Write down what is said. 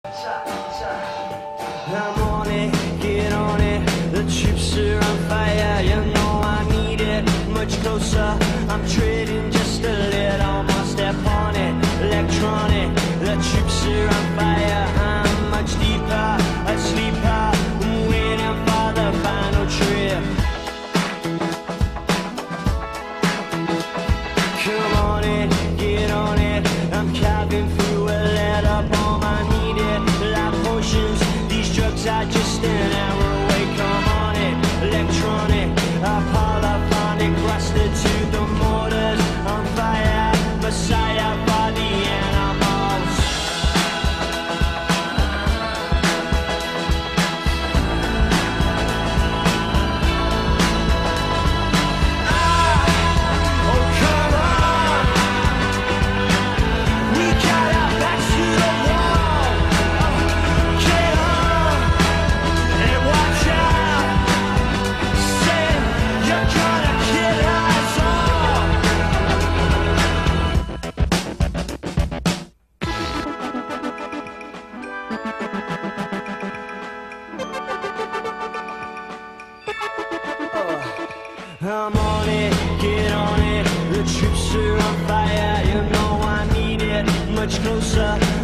I'm on it, get on it. The troops are on fire, you know I need it. Much closer, I'm treading just a little more. Step on it, electronic. The troops are on fire, I'm much deeper, a sleeper. I'm waiting for the final trip. Come on it, get on it. I'm carving through a letter bomb. I need it, like potions. These drugs are just an hour away. Come on it, electronic, polyphonic, rusted to the mortars. On fire, messiah for the animals. Oh come on, we got our backs to the wall. Get on and watch out. Say you're gonna kill us all. I'm on it, get on it. The troops are on fire, you know I need it. Much closer,